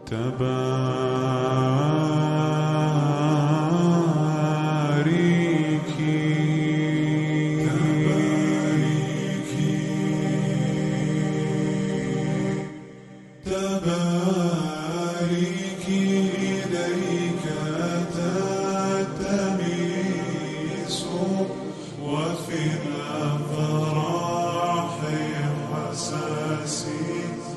تباركي إليك تلتمس وفي الأفراح حساسي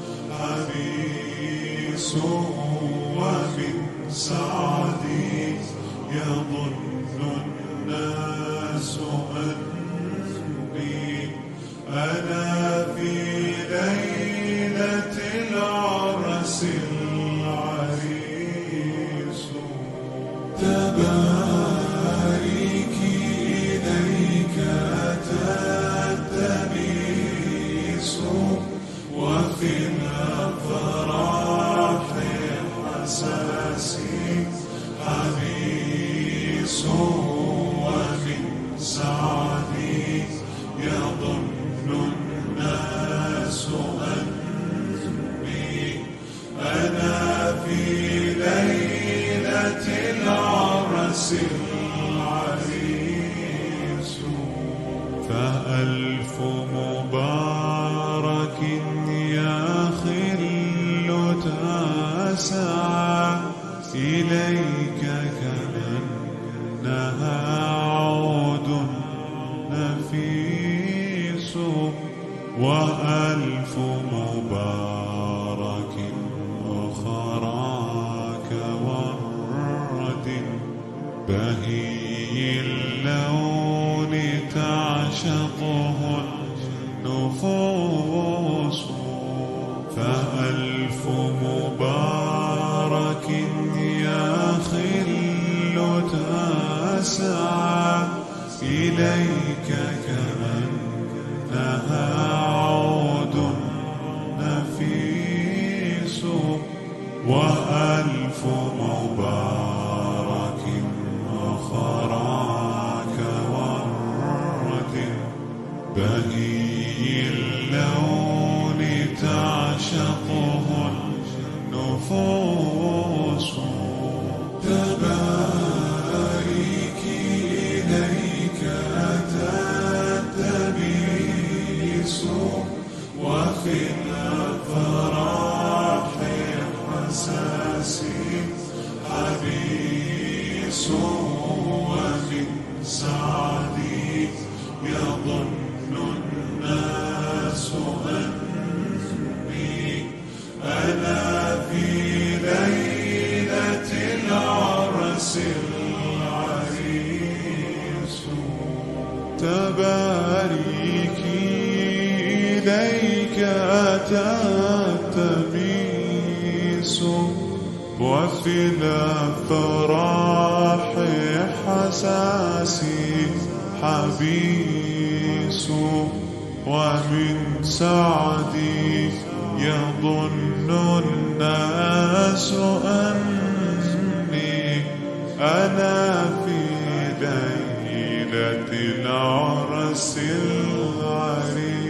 حبيس ومن سعدي يظن الناس أني أنا في ليلة العرس العريس. تباركي إليك تلتمس وفي الأفراح حساسي حبيس ومن سعدي يظن الناس أني أنا في ليلة العرس العريس. فألف مبارك يا خل تسعى إليك كأنها عود نفيس، وألف مبارك أخراك ورد بهي اللون تعشقه النفوس. فألف مبارك يا خل تسعى إليك كأنها عود نفيس، وألف مبارك أخراك ورد بهي اللون تعشقه النفوس. تباركي إليك تلتمس وفي الأفراح حساسي حبيس ومن سعدي يظن الناس أني أنا في ليلة العرس العريس. تباركي إليك تلتمس وفي الأفراح حساسي حبيس ومن سعدي يظن الناس أني أنا في ليلة العرس العريس.